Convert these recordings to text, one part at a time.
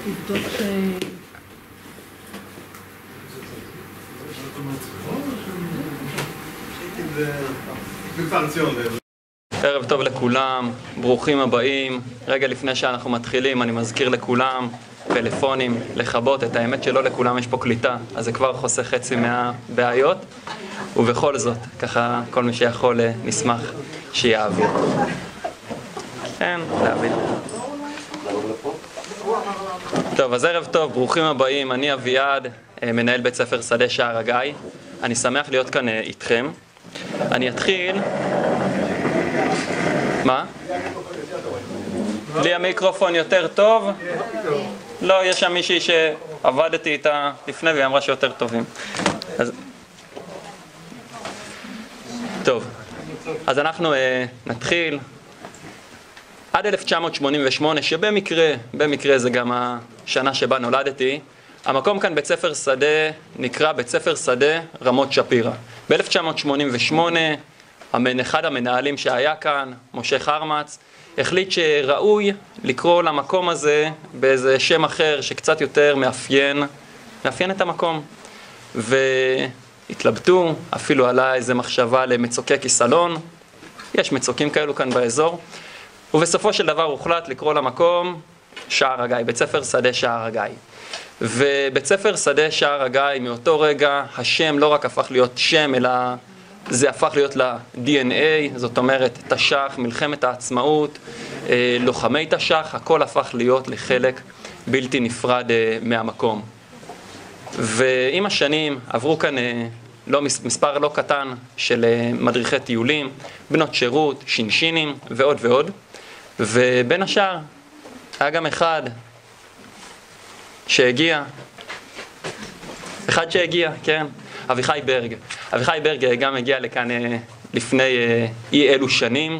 תבדוק ש... ערב טוב לכולם, ברוכים הבאים. רגע לפני שאנחנו מתחילים אני מזכיר לכולם, פלאפונים, לכבות. את האמת שלא לכולם יש פה קליטה, אז זה כבר חוסך חצי מהבעיות, ובכל זאת, ככה כל מי שיכול נשמח שיעביר. כן, להבין. טוב, אז ערב טוב, ברוכים הבאים. אני אביעד, מנהל בית ספר שדה שער הגיא. אני שמח להיות כאן איתכם. אני אתחיל... מה? לי המיקרופון יותר טוב? לא, יש שם מישהי שעבדתי איתה לפני והיא אמרה שיותר טובים. טוב, אז אנחנו נתחיל. עד 1988, שבמקרה זה גם השנה שבה נולדתי, המקום כאן בית ספר שדה נקרא בית ספר שדה רמות שפירא. ב-1988 אחד המנהלים שהיה כאן, משה חרמץ, החליט שראוי לקרוא למקום הזה באיזה שם אחר שקצת יותר מאפיין את המקום. והתלבטו, אפילו עלה איזה מחשבה למצוקי כיסלון, יש מצוקים כאלו כאן באזור, ובסופו של דבר הוחלט לקרוא למקום שער הגיא, בית ספר שדה שער הגיא. ובית ספר שדה שער הגיא, מאותו רגע השם לא רק הפך להיות שם, אלא זה הפך להיות ל-DNA, זאת אומרת תש"ח, מלחמת העצמאות, לוחמי תש"ח, הכל הפך להיות לחלק בלתי נפרד מהמקום. ועם השנים עברו כאן מספר לא קטן של מדריכי טיולים, בנות שירות, שינשינים ועוד ועוד. ובין השאר היה גם אחד שהגיע, כן, אביחי ברג. אביחי ברג גם הגיע לכאן לפני אי אלו שנים,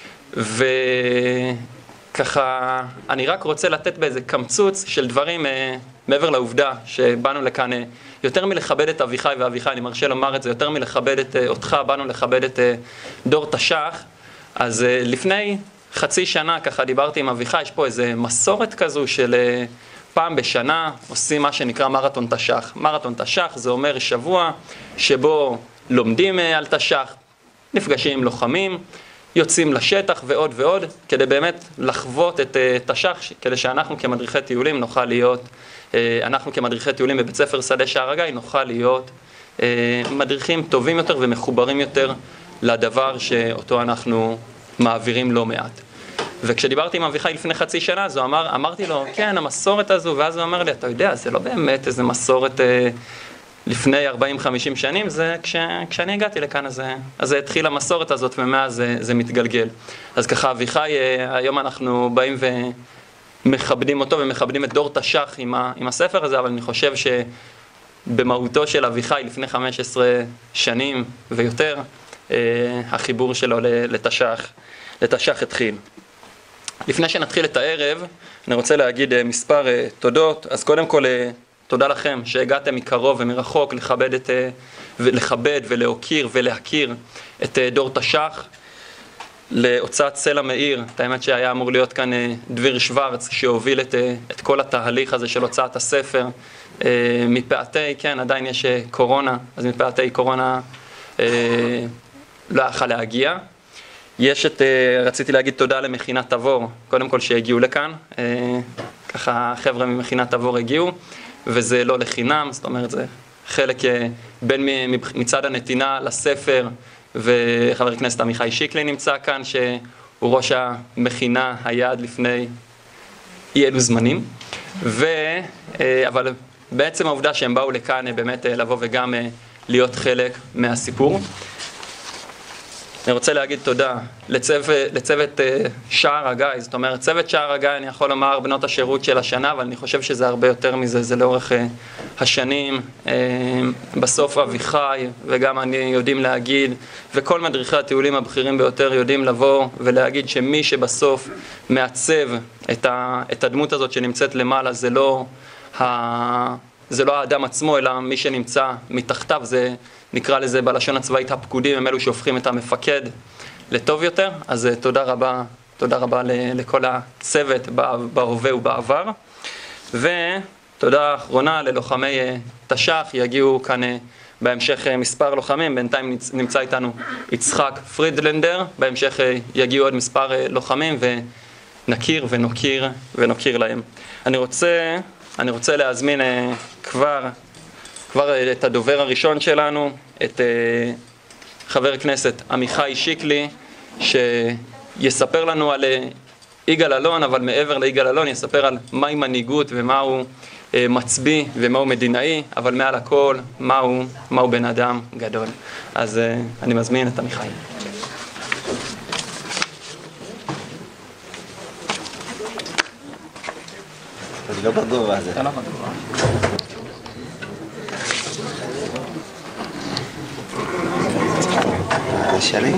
וככה אני רק רוצה לתת באיזה קמצוץ של דברים מעבר לעובדה שבאנו לכאן יותר מלכבד את אביחי, ואביחי, אני מרשה לומר את זה, יותר מלכבד אותך, באנו לכבד את דור תש"ח. אז לפני חצי שנה ככה דיברתי עם אביחי, יש פה איזה מסורת כזו של פעם בשנה עושים מה שנקרא מרתון תש"ח. מרתון תש"ח זה אומר שבוע שבו לומדים על תש"ח, נפגשים עם לוחמים, יוצאים לשטח ועוד ועוד, כדי באמת לחוות את תש"ח, כדי שאנחנו כמדריכי טיולים נוכל להיות, אנחנו כמדריכי טיולים בבית ספר שדה שער הגיא נוכל להיות מדריכים טובים יותר ומחוברים יותר לדבר שאותו אנחנו מעבירים לא מעט. וכשדיברתי עם אביחי לפני חצי שנה, אז אמרתי לו, כן, המסורת הזו, ואז הוא אמר לי, אתה יודע, זה לא באמת איזה מסורת לפני 40-50 שנים, זה כשאני הגעתי לכאן, אז התחילה המסורת הזאת, ומאז זה מתגלגל. אז ככה, אביחי, היום אנחנו באים ומכבדים אותו, ומכבדים את דור תש"ח עם הספר הזה, אבל אני חושב שבמהותו של אביחי לפני 15 שנים ויותר, החיבור שלו לתש"ח התחיל. לפני שנתחיל את הערב, אני רוצה להגיד מספר תודות. אז קודם כל, תודה לכם שהגעתם מקרוב ומרחוק לכבד ולהוקיר ולהכיר את דור תש"ח. להוצאת סלע מאיר, את האמת שהיה אמור להיות כאן דביר שוורץ, שהוביל את כל התהליך הזה של הוצאת הספר. מפאתי, כן, עדיין יש קורונה, אז מפאתי קורונה לא יכול להגיע. רציתי להגיד תודה למכינת תבור, קודם כל שהגיעו לכאן, ככה חבר'ה ממכינת תבור הגיעו, וזה לא לחינם, זאת אומרת זה חלק בין מצד הנתינה לספר, וחבר הכנסת עמיחי שיקלי נמצא כאן, שהוא ראש המכינה היה עד לפני אי אלו זמנים, אבל בעצם העובדה שהם באו לכאן באמת לבוא וגם להיות חלק מהסיפור. אני רוצה להגיד תודה לצוות שער הגיא, זאת אומרת, צוות שער הגיא, אני יכול לומר בנות השירות של השנה, אבל אני חושב שזה הרבה יותר מזה, זה לאורך השנים. בסוף אביחי וגם אני יודעים להגיד, וכל מדריכי הטיולים הבכירים ביותר יודעים לבוא ולהגיד שמי שבסוף מעצב את הדמות הזאת שנמצאת למעלה, זה לא האדם עצמו, אלא מי שנמצא מתחתיו, זה נקרא לזה בלשון הצבאית הפקודים, הם אלו שהופכים את המפקד לטוב יותר. אז תודה רבה לכל הצוות בהווה ובעבר. ותודה אחרונה ללוחמי תש"ח, יגיעו כאן בהמשך מספר לוחמים, בינתיים נמצא איתנו יצחק פרידלנדר, בהמשך יגיעו עוד מספר לוחמים ונכיר ונוקיר להם. אני רוצה להזמין כבר את הדובר הראשון שלנו, את חבר הכנסת עמיחי שיקלי, שיספר לנו על יגאל אלון, אבל מעבר ליגאל אלון יספר על מהי מנהיגות ומהו מצביא ומהו מדינאי, אבל מעל הכל מהו בן אדם גדול. אז אני מזמין את עמיחי. אני לא בגובה הזה. אתה לא בגובה. זה שלי?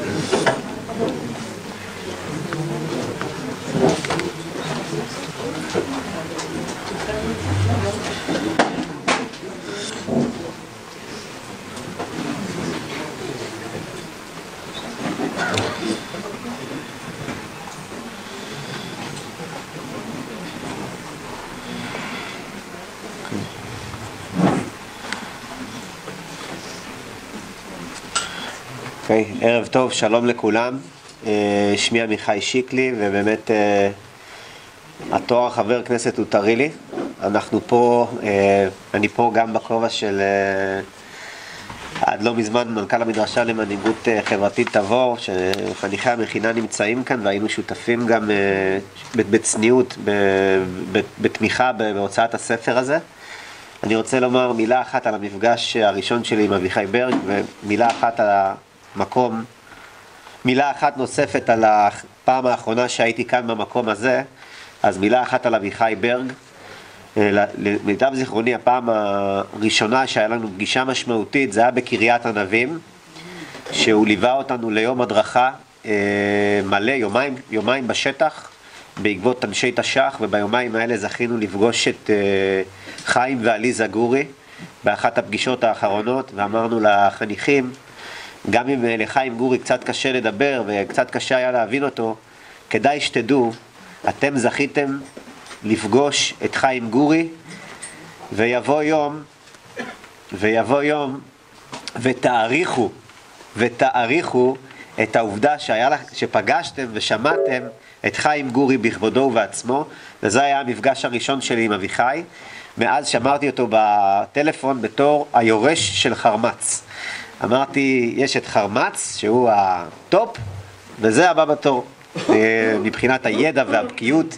ערב טוב, שלום לכולם. שמי עמיחי שיקלי, ובאמת התואר חבר כנסת הוא טרי לי. אנחנו פה, אני פה גם בכובע של עד לא מזמן מנכ"ל המדרשה למנהיגות חברתית תבור, שחניכי המכינה נמצאים כאן, והיינו שותפים גם בצניעות, בתמיכה בהוצאת הספר הזה. אני רוצה לומר מילה אחת על המפגש הראשון שלי עם אביחי ברג, ומילה אחת על המקום, מילה אחת נוספת על הפעם האחרונה שהייתי כאן במקום הזה. אז מילה אחת על אביחי ברג. למיטב זיכרוני, הפעם הראשונה שהיה לנו פגישה משמעותית זה היה בקריית ענבים, שהוא ליווה אותנו ליום הדרכה מלא, יומיים בשטח בעקבות אנשי תש"ח, וביומיים האלה זכינו לפגוש את חיים ועליזה גורי באחת הפגישות האחרונות, ואמרנו לחניכים, גם אם לחיים גורי קצת קשה לדבר וקצת קשה היה להבין אותו, כדאי שתדעו, אתם זכיתם לפגוש את חיים גורי, ויבוא יום ותעריכו את העובדה שפגשתם ושמעתם את חיים גורי בכבודו ובעצמו. וזה היה המפגש הראשון שלי עם אביחי. מאז שמרתי אותו בטלפון בתור היורש של חרמץ. אמרתי, יש את חרמץ שהוא הטופ, וזה הבא בתור מבחינת הידע והבקיאות.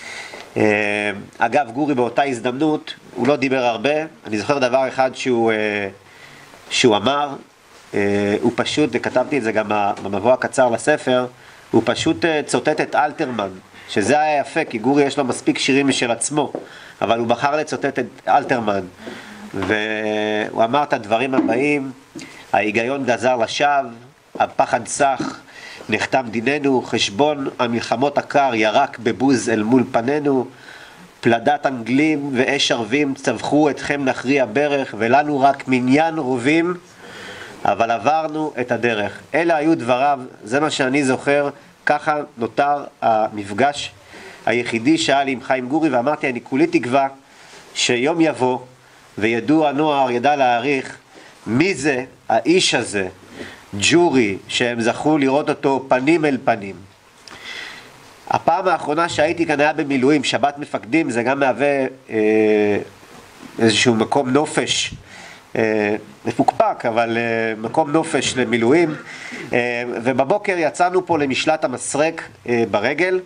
אגב, גורי באותה הזדמנות הוא לא דיבר הרבה. אני זוכר דבר אחד שהוא אמר, הוא פשוט, וכתבתי את זה גם במבוא הקצר לספר, הוא פשוט צוטט את אלתרמן, שזה היה יפה, כי גורי יש לו מספיק שירים משל עצמו, אבל הוא בחר לצוטט את אלתרמן, והוא אמר את הדברים הבאים: ההיגיון גזר לשווא, הפחד סך, נחתם דיננו, חשבון המלחמות הקר ירק בבוז אל מול פנינו, פלדת אנגלים ואש ערבים צווחו אתכם נכריע ברך, ולנו רק מניין רובים, אבל עברנו את הדרך. אלה היו דבריו, זה מה שאני זוכר. ככה נותר המפגש היחידי שהיה לי עם חיים גורי, ואמרתי, אני כולי תקווה שיום יבוא וידעו הנוער, ידע להעריך מי זה האיש הזה, ג'ורי, שהם זכו לראות אותו פנים אל פנים. הפעם האחרונה שהייתי כאן היה במילואים, שבת מפקדים, זה גם מהווה איזשהו מקום נופש, מפוקפק, אבל מקום נופש למילואים. ובבוקר יצאנו פה למשלט המסרק ברגל,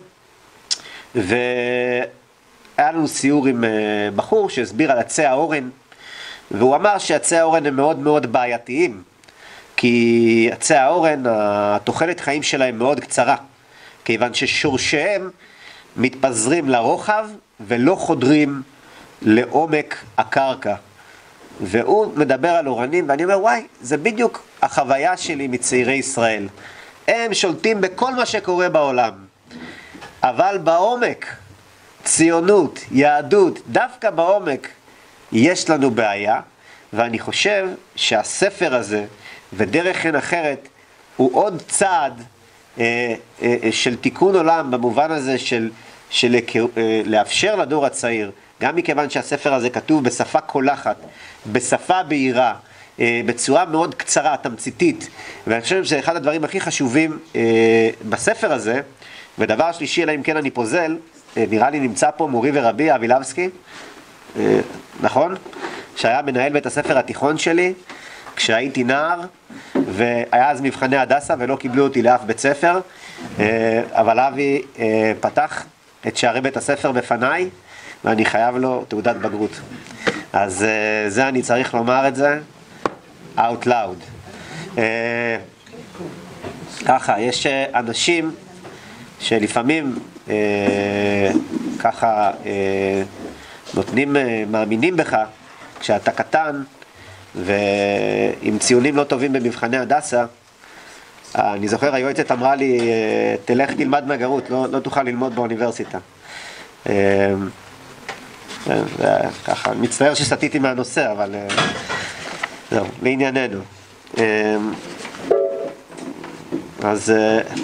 והיה לנו סיור עם בחור שהסביר על עצי האורן, והוא אמר שעצי האורן הם מאוד מאוד בעייתיים, כי עצי האורן, התוחלת חיים שלהם מאוד קצרה, כיוון ששורשיהם מתפזרים לרוחב ולא חודרים לעומק הקרקע. והוא מדבר על אורנים, ואני אומר, וואי, זה בדיוק החוויה שלי מצעירי ישראל. הם שולטים בכל מה שקורה בעולם, אבל בעומק, ציונות, יהדות, דווקא בעומק יש לנו בעיה. ואני חושב שהספר הזה ודרך חן אחרת הוא עוד צעד של תיקון עולם, במובן הזה של לאפשר לדור הצעיר גם מכיוון שהספר הזה כתוב בשפה קולחת, בשפה בהירה, בצורה מאוד קצרה, תמציתית, ואני חושב שזה אחד הדברים הכי חשובים בספר הזה. ודבר שלישי, אלא אם כן אני פוזל, נראה לי נמצא פה מורי ורבי אבי לבסקי, נכון? שהיה מנהל בית הספר התיכון שלי כשהייתי נער, והיה אז מבחני הדסה ולא קיבלו אותי לאף בית ספר, אבל אבי פתח את שערי בית הספר בפניי, ואני חייב לו תעודת בגרות. אז זה אני צריך לומר את זה out loud. ככה, יש אנשים שלפעמים ככה נותנים, מאמינים בך כשאתה קטן ועם ציונים לא טובים במבחני הדסה. אני זוכר, היועצת אמרה לי, תלך תלמד מהגרות, לא תוכל ללמוד באוניברסיטה. ככה, מצטער שסטיתי מהנושא, אבל זהו, לענייננו. אז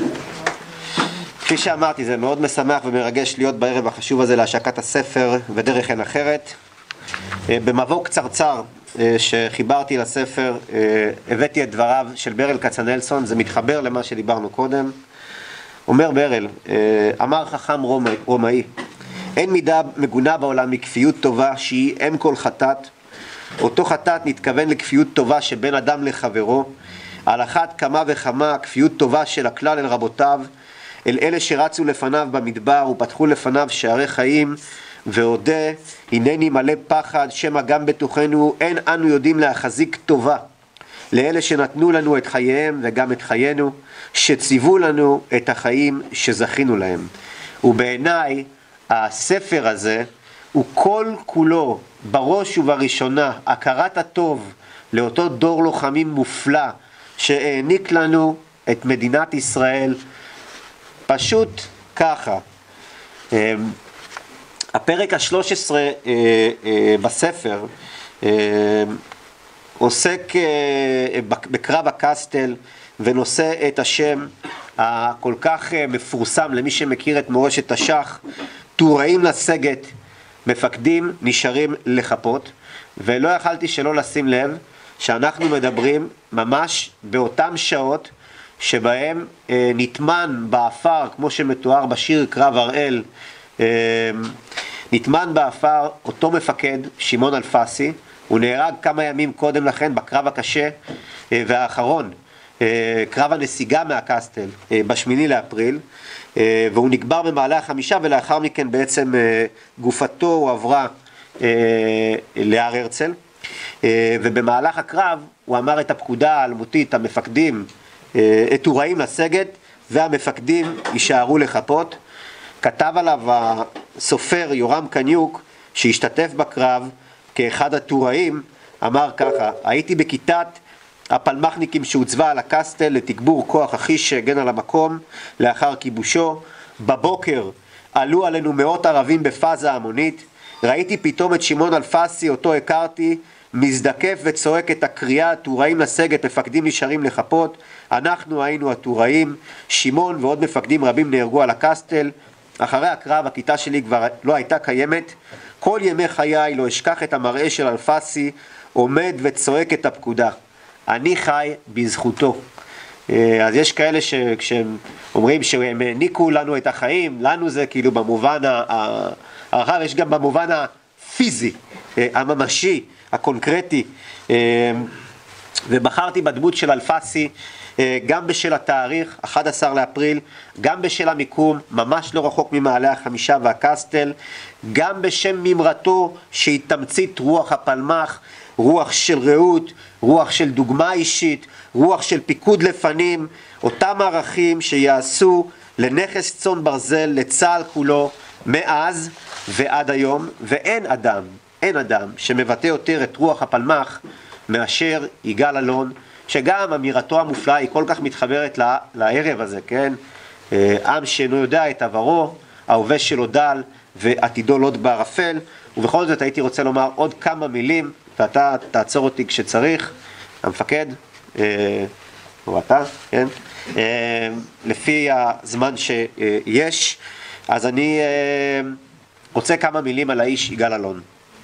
כפי שאמרתי, זה מאוד משמח ומרגש להיות בערב החשוב הזה להשקת הספר ודרך אין אחרת. במבוא קצרצר שחיברתי לספר, הבאתי את דבריו של ברל כצנלסון, זה מתחבר למה שדיברנו קודם. אומר ברל, אמר חכם רומאי, אין מידה מגונה בעולם מכפיות טובה שהיא אם כל חטאת. אותו חטאת נתכוון לכפיות טובה שבין אדם לחברו, על אחת כמה וכמה כפיות טובה של הכלל אל רבותיו, אל אלה שרצו לפניו במדבר ופתחו לפניו שערי חיים, ועודה, הנני מלא פחד, שמא גם בתוכנו אין אנו יודעים להחזיק טובה, לאלה שנתנו לנו את חייהם וגם את חיינו, שציוו לנו את החיים שזכינו להם. ובעיניי הספר הזה הוא כל כולו בראש ובראשונה הכרת הטוב לאותו דור לוחמים מופלא שהעניק לנו את מדינת ישראל. פשוט ככה. הפרק ה-13 בספר עוסק בקרב הקסטל ונושא את השם הכל כך מפורסם למי שמכיר את מורשת תש"ח, טוראים לסגת, מפקדים נשארים לחפות. ולא יכלתי שלא לשים לב שאנחנו מדברים ממש באותם שעות שבהם נטמן באפר, כמו שמתואר בשיר קרב הראל, נטמן באפר אותו מפקד, שמעון אלפסי. הוא נהרג כמה ימים קודם לכן בקרב הקשה והאחרון, קרב הנסיגה מהקסטל, בשמיני לאפריל, והוא נקבר במעלה החמישה, ולאחר מכן בעצם גופתו הועברה להר הרצל. ובמהלך הקרב הוא אמר את הפקודה האלמותית, המפקדים טוראים לסגת והמפקדים יישארו לחפות. כתב עליו הסופר יורם קניוק שהשתתף בקרב כאחד הטוראים, אמר ככה: הייתי בכיתת הפלמחניקים שהוצבה על הקסטל לתגבור כוח החיש שהגן על המקום לאחר כיבושו. בבוקר עלו עלינו מאות ערבים בפאזה המונית. ראיתי פתאום את שמעון אלפסי אותו הכרתי מזדקף וצועק את הקריאה: טוראים לסגת, מפקדים נשארים לחפות. אנחנו היינו הטוראים. שמעון ועוד מפקדים רבים נהרגו על הקסטל. אחרי הקרב הכיתה שלי כבר לא הייתה קיימת. כל ימי חיי לא אשכח את המראה של אלפסי עומד וצועק את הפקודה. אני חי בזכותו. אז יש כאלה שכשהם אומרים שהם העניקו לנו את החיים, לנו זה כאילו במובן הרחב, יש גם במובן הפיזי, הממשי, הקונקרטי. ובחרתי בדמות של אלפסי גם בשל התאריך 11 לאפריל, גם בשל המיקום ממש לא רחוק ממעלה החמישה והקסטל, גם בשם ממרתו שהיא תמצית רוח הפלמח, רוח של רעות, רוח של דוגמה אישית, רוח של פיקוד לפנים, אותם ערכים שיעשו לנכס צאן ברזל לצה"ל כולו מאז ועד היום. ואין אדם שמבטא יותר את רוח הפלמח מאשר יגאל אלון, שגם אמירתו המופלאה היא כל כך מתחברת לערב הזה, כן? עם שאינו יודע את עברו, ההווה שלו דל ועתידו לוט בערפל. ובכל זאת הייתי רוצה לומר עוד כמה מילים, ואתה תעצור אותי כשצריך, המפקד, או אתה, כן? לפי הזמן שיש. אז אני רוצה כמה מילים על האיש יגאל אלון.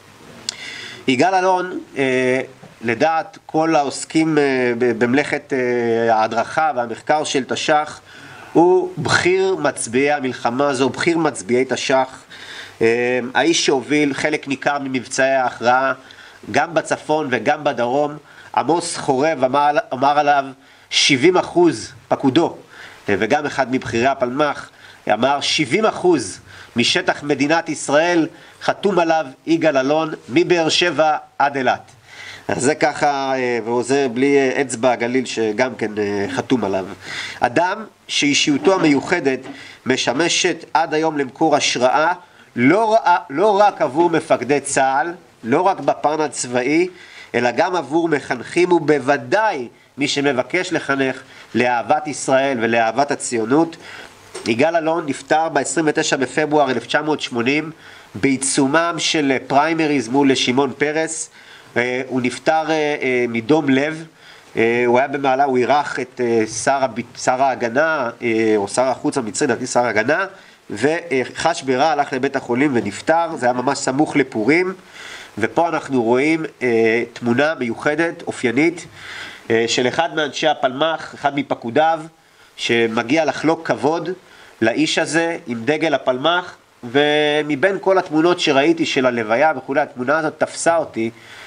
יגאל אלון, לדעת כל העוסקים במלאכת ההדרכה והמחקר של תש"ח, הוא בכיר מצביעי המלחמה הזו, בכיר מצביעי תש"ח, האיש שהוביל חלק ניכר ממבצעי ההכרעה, גם בצפון וגם בדרום. עמוס חורב אמר עליו 70% פקודו, וגם אחד מבכירי הפלמ"ח אמר 70% משטח מדינת ישראל חתום עליו יגאל אלון מבאר שבע עד אילת. אז זה ככה, וזה בלי אצבע הגליל שגם כן חתום עליו. אדם שאישיותו המיוחדת משמשת עד היום למקור השראה, לא רק עבור מפקדי צה"ל, לא רק בפן הצבאי, אלא גם עבור מחנכים, ובוודאי מי שמבקש לחנך לאהבת ישראל ולאהבת הציונות. יגאל אלון נפטר ב-29 בפברואר 1980 בעיצומם של פריימריז מול שמעון פרס. הוא נפטר מדום לב. הוא היה במעלה, הוא אירח את שר ההגנה, או שר החוץ המצרי, לדעתי שר ההגנה, וחש ברע, הלך לבית החולים ונפטר. זה היה ממש סמוך לפורים, ופה אנחנו רואים תמונה מיוחדת, אופיינית, של אחד מאנשי הפלמ"ח, אחד מפקודיו, שמגיע לחלוק כבוד לאיש הזה עם דגל הפלמ"ח. ומבין כל התמונות שראיתי של הלוויה וכולי, התמונה הזאת תפסה אותי,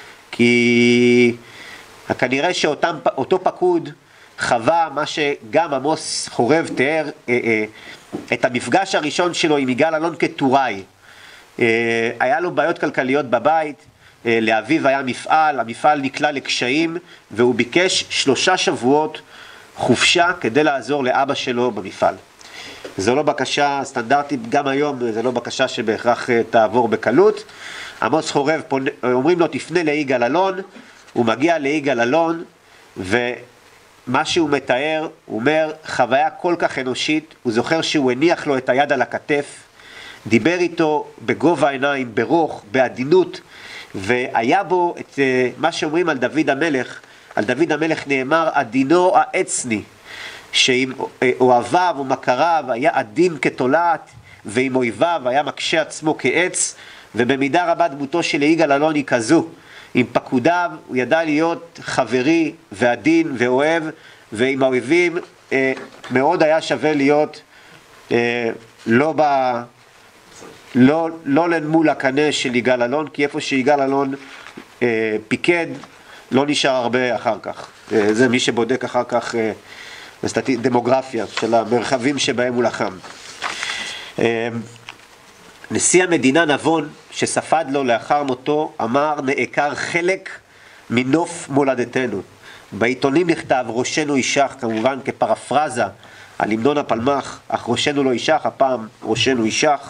כי כנראה שאותו פקוד חווה מה שגם עמוס חורב תיאר, את המפגש הראשון שלו עם יגאל אלון כטוראי. היה לו בעיות כלכליות בבית, לאביו היה מפעל, המפעל נקלע לקשיים, והוא ביקש 3 שבועות חופשה כדי לעזור לאבא שלו במפעל. זו לא בקשה סטנדרטית, גם היום זה לא בקשה שבהכרח תעבור בקלות. עמוס חורב אומרים לו תפנה ליגאל אלון, הוא מגיע ליגאל אלון, ומה שהוא מתאר, הוא אומר חוויה כל כך אנושית. הוא זוכר שהוא הניח לו את היד על הכתף, דיבר איתו בגובה העיניים, ברוך, בעדינות, והיה בו את מה שאומרים על דוד המלך. על דוד המלך נאמר עדינו העצני, שעם אוהביו ומכריו היה עדין כתולעת, ועם אויביו היה מקשה עצמו כעץ. ובמידה רבה דמותו של יגאל אלון היא כזו. עם פקודיו הוא ידע להיות חברי ועדין ואוהב, ועם האויבים מאוד היה שווה להיות לא למול הקנה של יגאל אלון, כי איפה שיגאל אלון פיקד לא נשאר הרבה אחר כך. זה מי שבודק אחר כך דמוגרפיה של המרחבים שבהם הוא לחם. נשיא המדינה נבון שספד לו לאחר מותו אמר נעקר חלק מנוף מולדתנו. בעיתונים נכתב ראשנו יישך, כמובן כפרפרזה על המנון הפלמ"ח, אך ראשנו לא יישך, הפעם ראשנו יישך.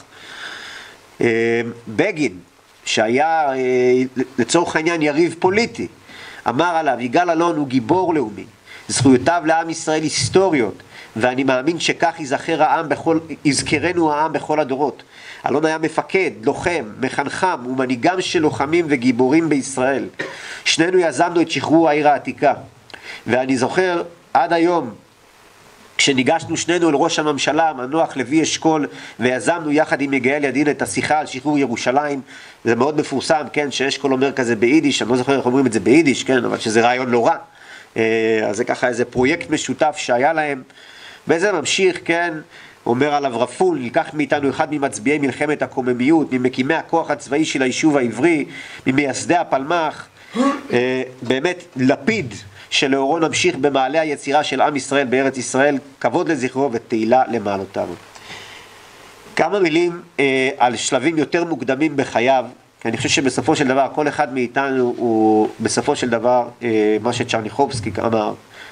בגין שהיה לצורך העניין יריב פוליטי אמר עליו יגאל אלון הוא גיבור לאומי, זכויותיו לעם ישראל היסטוריות, ואני מאמין שכך יזכרנו העם בכל הדורות. אלון היה מפקד, לוחם, מחנכם ומנהיגם של לוחמים וגיבורים בישראל. שנינו יזמנו את שחרור העיר העתיקה, ואני זוכר עד היום כשניגשנו שנינו אל ראש הממשלה המנוח לוי אשכול, ויזמנו יחד עם יגאל ידין את השיחה על שחרור ירושלים. זה מאוד מפורסם, כן, שאשכול אומר כזה ביידיש, אני לא זוכר איך אומרים את זה ביידיש, כן, אבל שזה רעיון לא רע. אז זה ככה איזה פרויקט משותף שהיה להם. וזה ממשיך, כן, אומר עליו רפול, נלקח מאיתנו אחד ממצביעי מלחמת הקוממיות, ממקימי הכוח הצבאי של היישוב העברי, ממייסדי הפלמ"ח, באמת לפיד שלאורו נמשיך במעלה היצירה של עם ישראל בארץ ישראל, כבוד לזכרו ותהילה למעלותיו. כמה מילים על שלבים יותר מוקדמים בחייו, כי אני חושב שבסופו של דבר כל אחד מאיתנו הוא בסופו של דבר מה שצ'רניחובסקי אמר,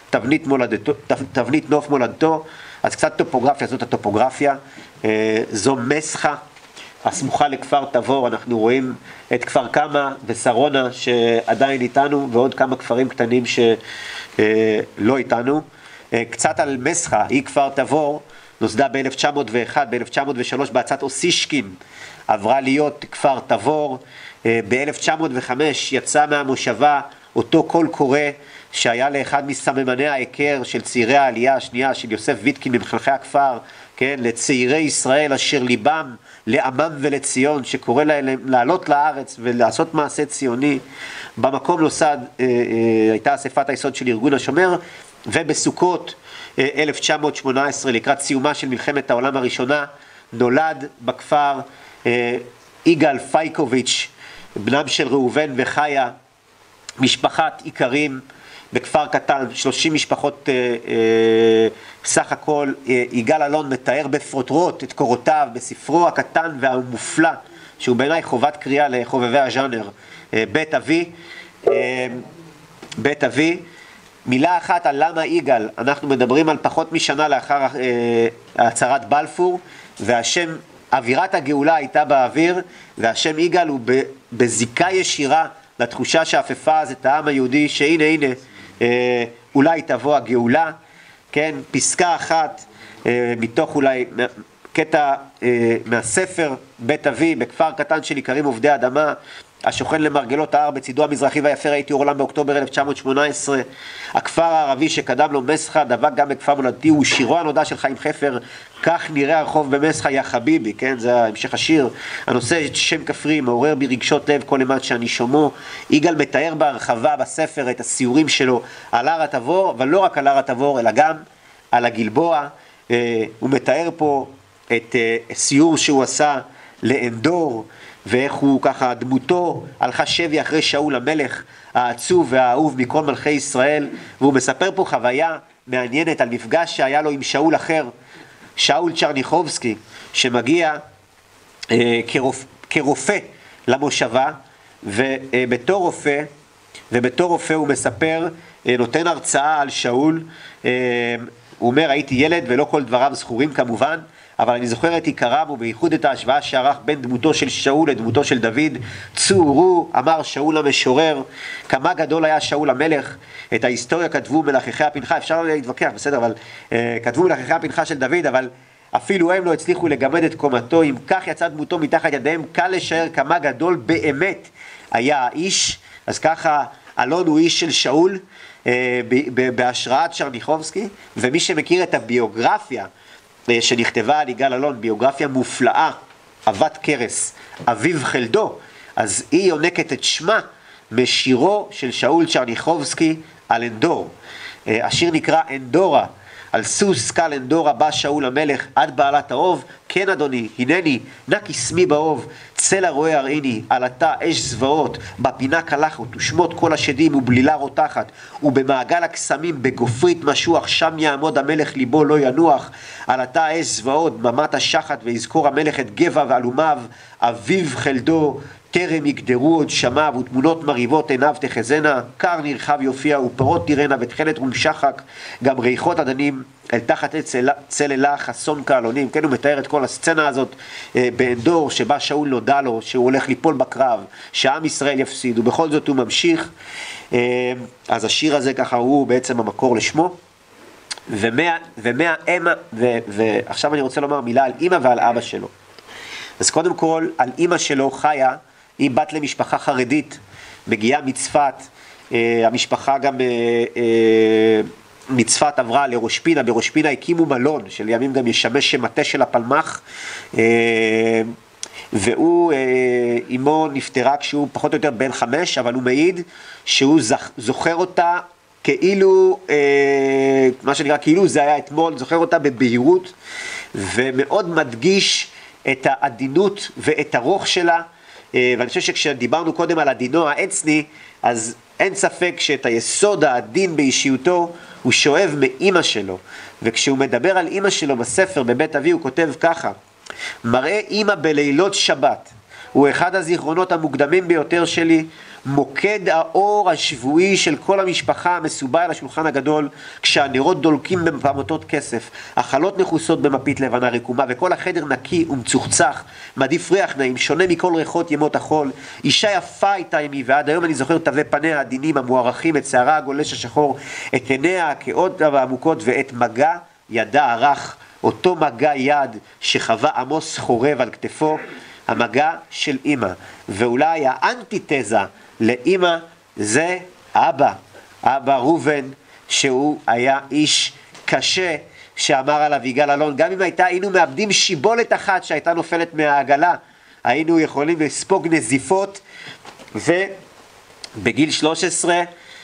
תבנית נוף מולדתו. אז קצת טופוגרפיה, זאת הטופוגרפיה. זו מסחה הסמוכה לכפר תבור, אנחנו רואים את כפר קמא ושרונה שעדיין איתנו, ועוד כמה כפרים קטנים שלא איתנו. קצת על מסחה, היא כפר תבור, נוסדה ב-1901, ב-1903 בהצעת אוסישקין, עברה להיות כפר תבור. ב-1905 יצא מהמושבה אותו קול קורא שהיה לאחד מסממני ההיכר של צעירי העלייה השנייה של יוסף ויטקין ממחנכי הכפר, כן, לצעירי ישראל אשר ליבם לעמם ולציון, שקורא להם לעלות לארץ ולעשות מעשה ציוני. במקום נוסד, הייתה אספת היסוד של ארגון השומר, ובסוכות 1918, לקראת סיומה של מלחמת העולם הראשונה, נולד בכפר יגאל פייקוביץ', בנם של ראובן וחיה, משפחת עיקרים בכפר קטן, 30 משפחות סך הכל. יגאל אלון מתאר בפרוטרוט את קורותיו בספרו הקטן והמופלא, שהוא בעיניי חובת קריאה לחובבי הז'אנר, בית אבי. בית אבי, מילה אחת על למה יגאל. אנחנו מדברים על פחות משנה לאחר הצהרת בלפור, והשם, אווירת הגאולה הייתה באוויר, והשם יגאל הוא בזיקה ישירה לתחושה שאפפה אז את העם היהודי, שהנה הנה אולי תבוא הגאולה. כן, פסקה אחת מתוך אולי קטע מהספר בית אבי, בכפר קטן של עיקרים עובדי אדמה, השוכן למרגלות ההר בצידו המזרחי והיפה ראיתי אור עולם באוקטובר 1918. הכפר הערבי שקדם לו מסחה דבק גם בכפר מולדתי, הוא שירו הנודע של חיים חפר, כך נראה הרחוב במסחה יא חביבי, כן, זה המשך השיר. הנושא שם כפרי מעורר בי רגשות לב כל אימת שאני שומעו. יגאל מתאר בהרחבה בספר את הסיורים שלו על הר התבור, אבל לא רק על הר התבור אלא גם על הגלבוע. הוא מתאר פה את סיור שהוא עשה לאנדור, ואיך הוא ככה, דמותו הלכה שבי אחרי שאול המלך העצוב והאהוב מכל מלכי ישראל, והוא מספר פה חוויה מעניינת על מפגש שהיה לו עם שאול אחר, שאול צ'רניחובסקי, שמגיע כרופא למושבה, ובתור רופא הוא מספר, נותן הרצאה על שאול. הוא אומר, הייתי ילד ולא כל דבריו זכורים כמובן, אבל אני זוכר את עיקרם ובייחוד את ההשוואה שערך בין דמותו של שאול לדמותו של דוד. צורו, אמר שאול המשורר, כמה גדול היה שאול המלך. את ההיסטוריה כתבו מלאכי הפנחה, אפשר להתווכח, בסדר, אבל כתבו מלאכי הפנחה של דוד, אבל אפילו הם לא הצליחו לגמד את קומתו. אם כך יצא דמותו מתחת ידיהם, קל לשער כמה גדול באמת היה האיש. אז ככה, אלון הוא איש של שאול, בהשראת צ'רניחובסקי, ומי שמכיר את הביוגרפיה שנכתבה על יגאל אלון, ביוגרפיה מופלאה, אבת קרס, אביב חלדו, אז היא יונקת את שמה משירו של שאול צ'רניחובסקי על אנדור. השיר נקרא אנדורה. על סוס קל אנדורה בא שאול המלך עד בעלת האוב, כן אדוני, הנני, נא כסמי באוב, צלע רואה הראיני, עלתה אש זוועות, בפינה קלחות, ושמות כל השדים ובלילה רותחת, ובמעגל הקסמים בגופרית משוח, שם יעמוד המלך ליבו לא ינוח, עלתה אש זוועות, דממת השחת, ויזכור המלך את גבע ועלומיו, אביב חלדו, טרם יגדרו עוד שמיו, ותמונות מריבות עיניו תחזנה, קר נרחב יופיע, ופרות תירנה, ותכלת ומשחק, גם ריחות עדנים, אל תחת צללה חסון קהלונים. כן, הוא מתאר את כל הסצנה הזאת באנדור, שבה שאול נודע לו שהוא הולך ליפול בקרב, שעם ישראל יפסיד, ובכל זאת הוא ממשיך. אז השיר הזה ככה הוא בעצם המקור לשמו. ועכשיו אני רוצה לומר מילה על אמא ועל אבא שלו. אז קודם כל, על אמא שלו, חיה, היא בת למשפחה חרדית, מגיעה מצפת. המשפחה גם מצפת עברה לראש פינה, בראש פינה הקימו מלון, שלימים גם ישמש שמטה של הפלמ"ח, והוא, אמו נפטרה כשהוא פחות או יותר בן 5, אבל הוא מעיד שהוא זוכר אותה כאילו, מה שנקרא, כאילו זה היה אתמול, זוכר אותה בבהירות, ומאוד מדגיש את העדינות ואת הרוח שלה. ואני חושב שכשדיברנו קודם על עדינו העצני, אז אין ספק שאת היסוד העדין באישיותו הוא שואב מאמא שלו. וכשהוא מדבר על אמא שלו בספר בבית אבי, הוא כותב ככה: מראה אמא בלילות שבת הוא אחד הזיכרונות המוקדמים ביותר שלי, מוקד האור השבועי של כל המשפחה המסובה על השולחן הגדול, כשהנרות דולקים בפעמותות כסף, החלות נחוסות במפית לבנה רקומה, וכל החדר נקי ומצוחצח, מעדיף ריח נעים, שונה מכל ריחות ימות החול. אישה יפה הייתה אמי, ועד היום אני זוכר תווי פניה העדינים המוארכים, את שערה הגולש השחור, את עיניה הכאות והעמוקות, ואת מגע ידה הרך, אותו מגע יד שחווה עמוס חורב על כתפו, המגע של אמא. ואולי האנטיתזה לאמא זה אבא ראובן, שהוא היה איש קשה שאמר עליו יגאל אלון, גם אם היינו מאבדים שיבולת אחת שהייתה נופלת מהעגלה, היינו יכולים לספוג נזיפות. ובגיל 13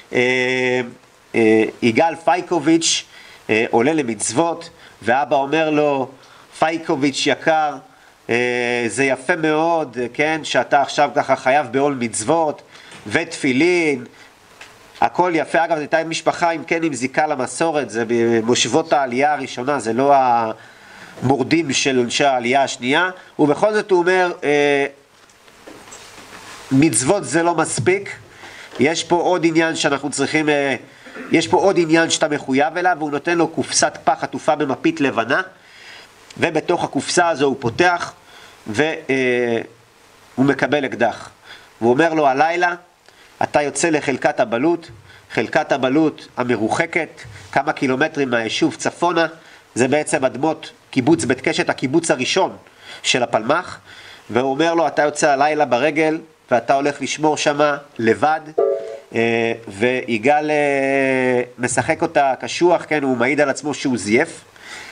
יגאל פייקוביץ' עולה למצוות, ואבא אומר לו, פייקוביץ' יקר, זה יפה מאוד, כן, שאתה עכשיו ככה חייב בעול מצוות ותפילין, הכל יפה. אגב, הייתה משפחה עם זיקה למסורת, זה במושבות העלייה הראשונה, זה לא המורדים של העלייה השנייה, ובכל זאת הוא אומר, מצוות זה לא מספיק, יש פה עוד עניין שאנחנו צריכים, יש פה עוד עניין שאתה מחויב אליו, והוא נותן לו קופסת פח עטופה במפית לבנה, ובתוך הקופסה הזו הוא פותח, והוא מקבל אקדח. והוא אומר לו, הלילה אתה יוצא לחלקת הבלות, חלקת הבלות המרוחקת, כמה קילומטרים מהיישוב צפונה, זה בעצם אדמות קיבוץ בית קשת, הקיבוץ הראשון של הפלמ"ח, והוא אומר לו, אתה יוצא הלילה ברגל, ואתה הולך לשמור שמה לבד, ויגאל משחק אותה קשוח, כן, הוא מעיד על עצמו שהוא זייף,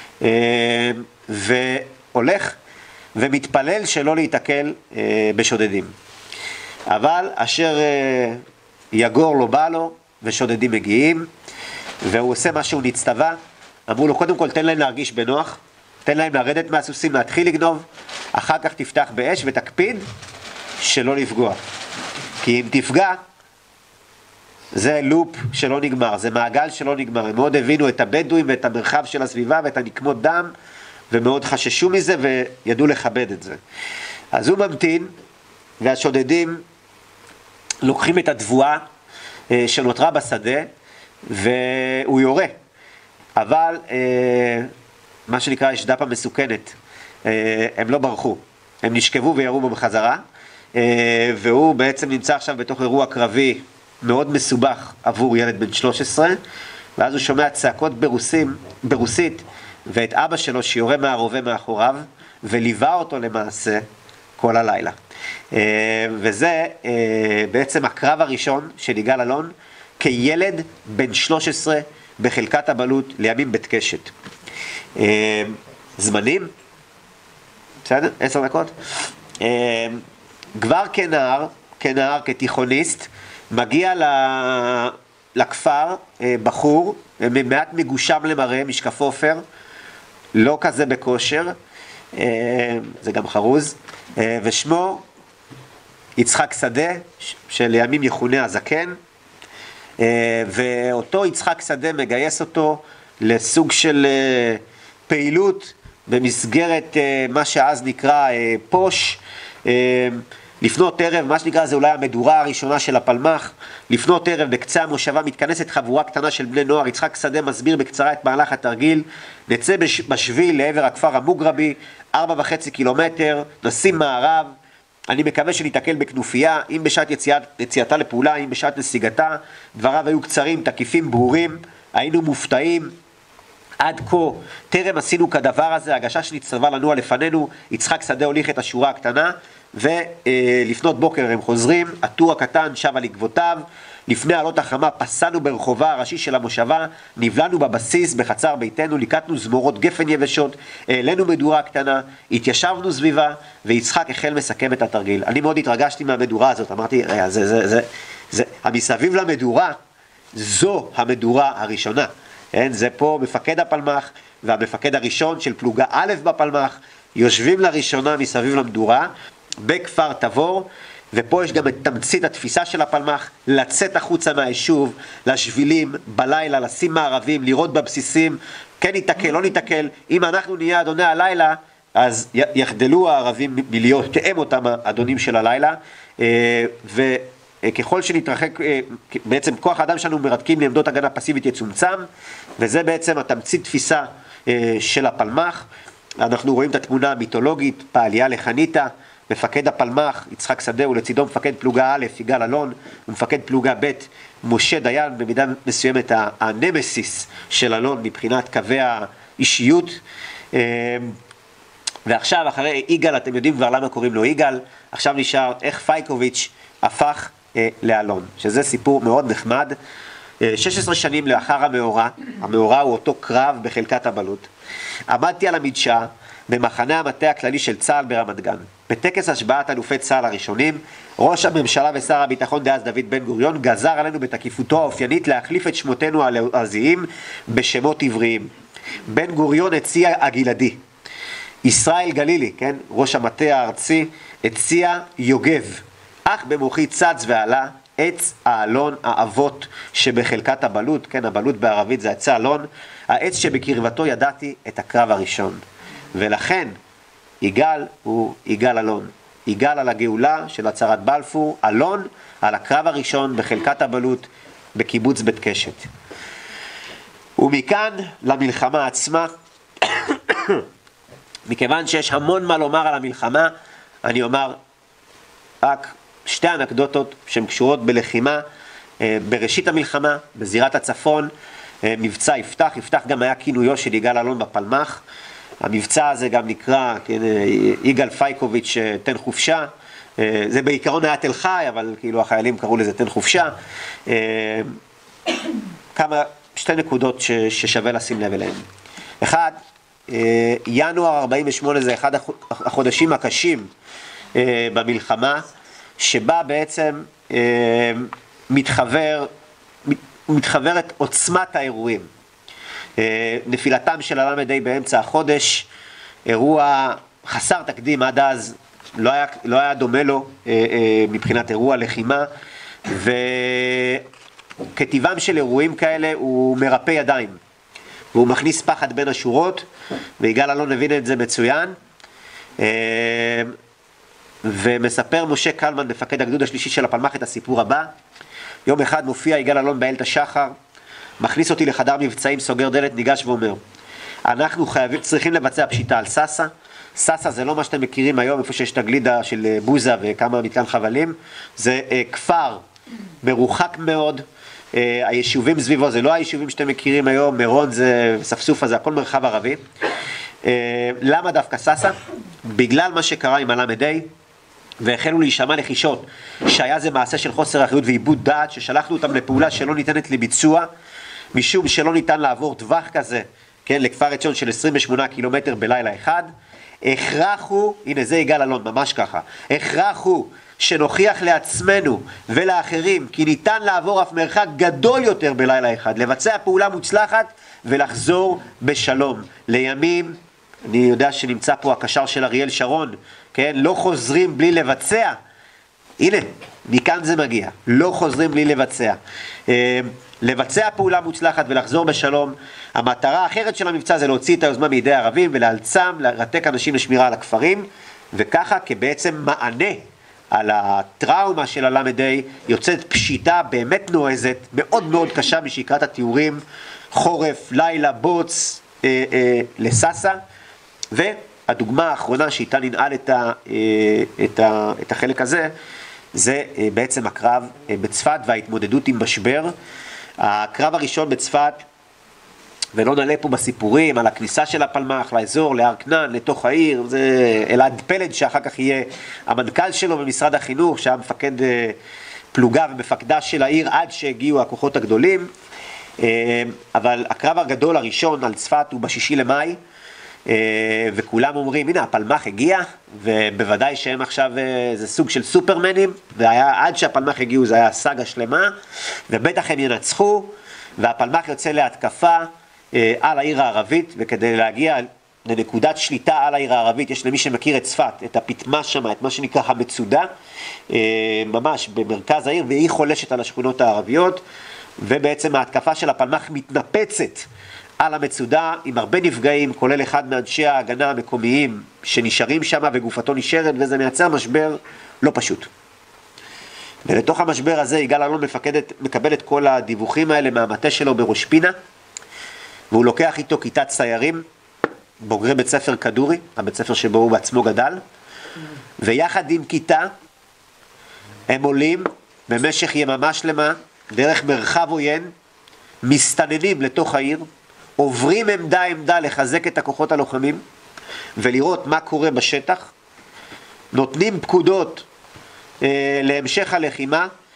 והולך ומתפלל שלא להתקל בשודדים. אבל אשר יגור לא בא לו, ושודדים מגיעים, והוא עושה מה שהוא נצטווה. אמרו לו, קודם כל תן להם להרגיש בנוח, תן להם לרדת מהסוסים, להתחיל לגנוב, אחר כך תפתח באש ותקפיד שלא לפגוע. כי אם תפגע, זה לופ שלא נגמר, זה מעגל שלא נגמר. הם מאוד הבינו את הבדואים ואת המרחב של הסביבה ואת הנקמות דם, ומאוד חששו מזה וידעו לכבד את זה. אז הוא ממתין, והשודדים לוקחים את הדבואה שנותרה בשדה, והוא יורה. אבל מה שנקרא יש דפה מסוכנת, הם לא ברחו, הם נשכבו וירו בו בחזרה, והוא בעצם נמצא עכשיו בתוך אירוע קרבי מאוד מסובך עבור ילד בן 13, ואז הוא שומע צעקות ברוסית, ואת אבא שלו שיורה מהרובה מאחוריו, וליווה אותו למעשה כל הלילה. וזה בעצם הקרב הראשון של יגאל אלון, כילד בן 13 בחלקת הבלות לימים בית קשת. זמנים, בסדר? 10 דקות. כבר כנער, כתיכוניסט, מגיע לכפר בחור, מעט מגושם למראה, משקף אופר, לא כזה בכושר, זה גם חרוז, ושמו יצחק שדה, שלימים יכונה הזקן, ואותו יצחק שדה מגייס אותו לסוג של פעילות במסגרת מה שאז נקרא פוש, לפנות ערב, מה שנקרא זה אולי המדורה הראשונה של הפלמ"ח, לפנות ערב בקצה המושבה מתכנסת חבורה קטנה של בני נוער, יצחק שדה מסביר בקצרה את מהלך התרגיל, נצא בשביל לעבר הכפר המוגרבי, 4.5 קילומטר, נשים מערב, אני מקווה שניתקל בכנופיה, אם בשעת יציאתה לפעולה, אם בשעת נסיגתה, דבריו היו קצרים, תקיפים, ברורים, היינו מופתעים, עד כה, טרם עשינו כדבר הזה, הגשש נצטווה לנוע לפנינו, יצחק שדה הוליך את השורה הקטנה, ולפנות בוקר הם חוזרים, הטור הקטן שב על עקבותיו, לפני עלות החמה פסענו ברחובה הראשי של המושבה, נבלענו בבסיס בחצר ביתנו, ליקטנו זמורות גפן יבשות, העלינו מדורה קטנה, התיישבנו סביבה, ויצחק החל מסכם את התרגיל. אני מאוד התרגשתי מהמדורה הזאת, אמרתי, המסביב למדורה, זו המדורה הראשונה. זה פה מפקד הפלמ"ח והמפקד הראשון של פלוגה א' בפלמ"ח, יושבים לראשונה מסביב למדורה, בכפר תבור, ופה יש גם את תמצית התפיסה של הפלמ"ח, לצאת החוצה מהיישוב, לשבילים, בלילה, לשים מערבים, לראות בבסיסים, כן ניתקל, לא ניתקל, אם אנחנו נהיה אדוני הלילה, אז יחדלו הערבים מלהיות, תאם אותם האדונים של הלילה, וככל שנתרחק, בעצם כוח האדם שלנו מרתקים לעמדות הגנה פסיבית יצומצם, וזה בעצם התמצית תפיסה של הפלמ"ח. אנחנו רואים את התמונה המיתולוגית, בעלייה לחניתה, מפקד הפלמ"ח, יצחק שדה, ולצידו מפקד פלוגה א', יגאל אלון, ומפקד פלוגה ב', משה דיין, במידה מסוימת הנמסיס של אלון מבחינת קווי האישיות. ועכשיו, אחרי יגאל, אתם יודעים כבר למה קוראים לו יגאל, עכשיו נשאר איך פייקוביץ' הפך לאלון, שזה סיפור מאוד נחמד. 16 שנים לאחר המאורע, המאורע הוא אותו קרב בחלקת הבלוט, עמדתי על המדשאה במחנה המטה הכללי של צה"ל ברמת גן. בטקס השבעת אלופי צה"ל הראשונים, ראש הממשלה ושר הביטחון דאז דוד בן גוריון גזר עלינו בתקיפותו האופיינית להחליף את שמותינו הלועזיים בשמות עבריים. בן גוריון הציע הגלעדי. ישראל גלילי, כן, ראש המטה הארצי, הציע יוגב. אך במוחי צץ ועלה עץ האלון האבות שבחלקת הבלוט, כן, הבלוט בערבית זה עצי אלון, העץ שבקרבתו ידעתי את הקרב הראשון. ולכן יגאל הוא יגאל אלון. יגאל על הגאולה של הצהרת בלפור, אלון על הקרב הראשון בחלקת הבלוט בקיבוץ בית קשת. ומכאן למלחמה עצמה, מכיוון שיש המון מה לומר על המלחמה, אני אומר רק שתי אנקדוטות שהן קשורות בלחימה. בראשית המלחמה, בזירת הצפון, מבצע יפתח. יפתח גם היה כינויו של יגאל אלון בפלמ"ח. המבצע הזה גם נקרא, כן, יגאל פייקוביץ' תן חופשה. זה בעיקרון היה תל חי, אבל כאילו החיילים קראו לזה תן חופשה. שתי נקודות ששווה לשים לב אליהן. אחד, ינואר 48 זה אחד החודשים הקשים במלחמה, שבה בעצם מתחברת עוצמת האירועים. נפילתם של הל"ה באמצע החודש, אירוע חסר תקדים עד אז, לא היה דומה לו מבחינת אירוע לחימה, וכטיבם של אירועים כאלה הוא מרפא ידיים, והוא מכניס פחד בין השורות, ויגאל אלון הבין את זה מצוין. ומספר משה קלמן, מפקד הגדוד השלישי של הפלמ"ח, את הסיפור הבא. יום אחד מופיע יגאל אלון באיילת השחר, מכניס אותי לחדר מבצעים, סוגר דלת, ניגש ואומר, אנחנו צריכים לבצע פשיטה על ססה. ססה זה לא מה שאתם מכירים היום, איפה שיש את הגלידה של בוזה וכמה מתקן חבלים. זה כפר מרוחק מאוד. היישובים סביבו זה לא היישובים שאתם מכירים היום, מירון זה ספסופה, זה הכל מרחב ערבי. למה דווקא ססה? בגלל מה שקרה עם הל"ה, והחלו להישמע לחישות שהיה זה מעשה של חוסר אחריות ואיבוד דעת, ששלחנו אותם לפעולה שלא ניתנת לביצוע, משום שלא ניתן לעבור טווח כזה, כן, לכפר עציון של 28 קילומטר בלילה אחד. הכרחו, הנה זה יגאל אלון, ממש ככה, הכרחו שנוכיח לעצמנו ולאחרים כי ניתן לעבור אף מרחק גדול יותר בלילה אחד, לבצע פעולה מוצלחת ולחזור בשלום. לימים, אני יודע שנמצא פה הקשר של אריאל שרון, כן, לא חוזרים בלי לבצע. הנה, מכאן זה מגיע, לא חוזרים בלי לבצע. לבצע פעולה מוצלחת ולחזור בשלום. המטרה האחרת של המבצע זה להוציא את היוזמה מידי הערבים ולאלצם, לרתק אנשים לשמירה על הכפרים, וככה כבעצם מענה על הטראומה של הל"ה יוצאת פשיטה באמת נועזת, מאוד מאוד קשה משקרת התיאורים, חורף, לילה, בוץ, לססה. והדוגמה האחרונה שאיתה ננעל את החלק הזה, זה בעצם הקרב בצפת וההתמודדות עם משבר. הקרב הראשון בצפת, ולא נעלה פה בסיפורים על הכניסה של הפלמ"ח לאזור, להר כנען, לתוך העיר, זה אלעד פלד שאחר כך יהיה המנכ"ל שלו במשרד החינוך, שהיה מפקד פלוגה ומפקדה של העיר עד שהגיעו הכוחות הגדולים. אבל הקרב הגדול הראשון על צפת הוא ב6 למאי, וכולם אומרים, הנה הפלמ"ח הגיע, ובוודאי שהם עכשיו זה סוג של סופרמנים, ועד שהפלמ"ח הגיעו זה היה סאגה שלמה, ובטח הם ינצחו, והפלמ"ח יוצא להתקפה על העיר הערבית, וכדי להגיע לנקודת שליטה על העיר הערבית, יש למי שמכיר את צפת, את הפתמה שם, את מה שנקרא המצודה, ממש במרכז העיר, והיא חולשת על השכונות הערביות, ובעצם ההתקפה של הפלמ"ח מתנפצת על המצודה עם הרבה נפגעים, כולל אחד מאנשי ההגנה המקומיים שנשארים שם וגופתו נשארת, וזה מייצר משבר לא פשוט. ולתוך המשבר הזה יגאל אלון מקבל את כל הדיווחים האלה מהמטה שלו בראש פינה, והוא לוקח איתו כיתת ציירים, בוגרי בית ספר כדורי, הבית ספר שבו הוא בעצמו גדל, ויחד עם כיתה הם עולים במשך יממה שלמה דרך מרחב עוין, מסתננים לתוך העיר, עוברים עמדה לחזק את הכוחות הלוחמים ולראות מה קורה בשטח, נותנים פקודות להמשך הלחימה,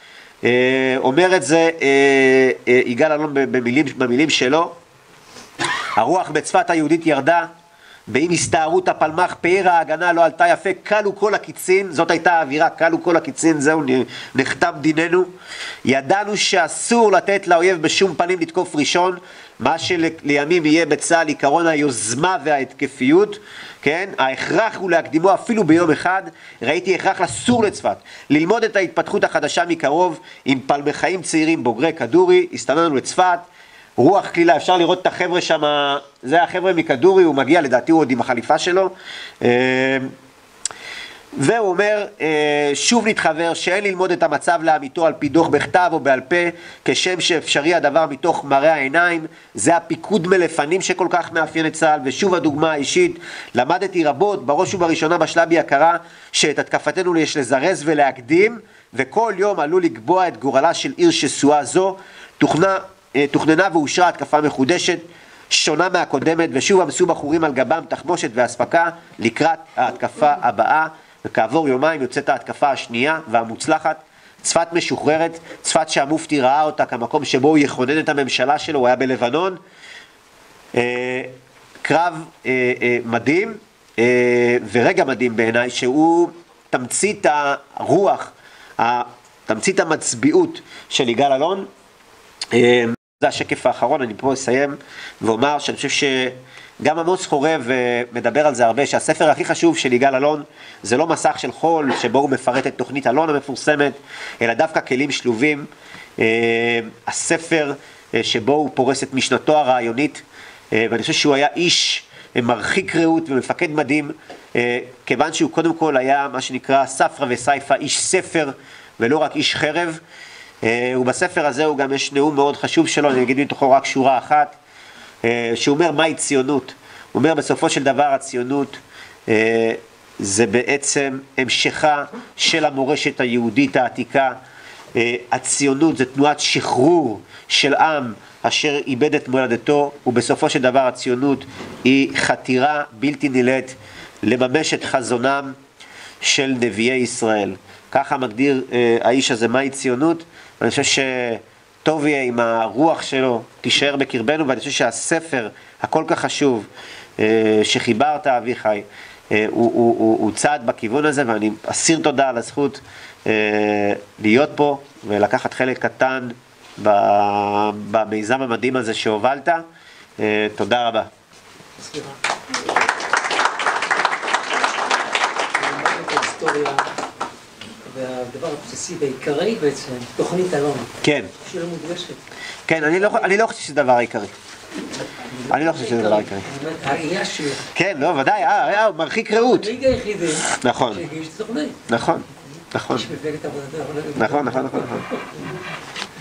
אומר את זה יגאל אלון במילים שלו, הרוח בצפת היהודית ירדה, באם הסתערות הפלמ"ח פאר ההגנה לא עלתה יפה, קלו כל הקיצין, זאת הייתה האווירה, קלו כל הקיצין, זהו, נחתם דיננו. ידענו שאסור לתת לאויב בשום פנים לתקוף ראשון, מה שלימים יהיה בצה"ל עיקרון היוזמה וההתקפיות, כן? ההכרח הוא להקדימו אפילו ביום אחד. ראיתי הכרח לסור לצפת, ללמוד את ההתפתחות החדשה מקרוב עם פלמחאים צעירים בוגרי כדורי. הסתננו לצפת, רוח כלילה, אפשר לראות את החבר'ה שם, זה החבר'ה מכדורי, הוא מגיע, לדעתי הוא עוד עם החליפה שלו, והוא אומר, שוב נתחבר שאין ללמוד את המצב לאמיתו על פי דוח בכתב או בעל פה, כשם שאפשרי הדבר מתוך מראה העיניים. זה הפיקוד מלפנים שכל כך מאפיין את צה"ל. ושוב הדוגמה האישית, למדתי רבות, בראש ובראשונה בשלבי הכרה, שאת התקפתנו יש לזרז ולהקדים, וכל יום עלול לקבוע את גורלה של עיר שסועה זו. תוכננה ואושרה התקפה מחודשת, שונה מהקודמת, ושוב עמסו בחורים על גבם תחמושת והספקה לקראת ההתקפה הבאה. וכעבור יומיים יוצאת ההתקפה השנייה והמוצלחת. צפת משוחררת, צפת שהמופתי ראה אותה כמקום שבו הוא יכונן את הממשלה שלו, הוא היה בלבנון. קרב מדהים ורגע מדהים בעיניי, שהוא תמצית הרוח, תמצית המצביעות של יגאל אלון. זה השקף האחרון, אני פה אסיים ואומר שאני חושב שגם עמוס חורב מדבר על זה הרבה, שהספר הכי חשוב של יגאל אלון זה לא מסך של חול שבו הוא מפרט את תוכנית אלון המפורסמת, אלא דווקא כלים שלובים. הספר שבו הוא פורס את משנתו הרעיונית, ואני חושב שהוא היה איש מרחיק ראות ומפקד מדהים, כיוון שהוא קודם כל היה מה שנקרא ספרא וסייפא, איש ספר ולא רק איש חרב. ובספר הזה הוא גם יש נאום מאוד חשוב שלו, אני אגיד מתוכו רק שורה אחת, שהוא אומר מהי ציונות. הוא אומר בסופו של דבר הציונות זה בעצם המשכה של המורשת היהודית העתיקה. הציונות זה תנועת שחרור של עם אשר איבד את מולדתו, ובסופו של דבר הציונות היא חתירה בלתי נלאית לממש את חזונם של נביאי ישראל. ככה מגדיר האיש הזה מהי ציונות, ואני חושב שטוב יהיה אם הרוח שלו תישאר בקרבנו, ואני חושב שהספר הכל כך חשוב שחיברת אביחי הוא צעד בכיוון הזה, ואני אסיר תודה על הזכות להיות פה ולקחת חלק קטן במיזם המדהים הזה שהובלת. תודה רבה. והדבר הבסיסי והעיקרי בעצם, תוכנית אלון. כן. שלא מודגשת. כן, אני לא חושב שזה דבר העיקרי. אני לא חושב שזה דבר העיקרי. הראייה שלו. כן, לא, ודאי, הוא מרחיק ראות. הליגה היחידי. נכון. שהגיש תוכנית. נכון, נכון. יש מפלגת עבודה. נכון.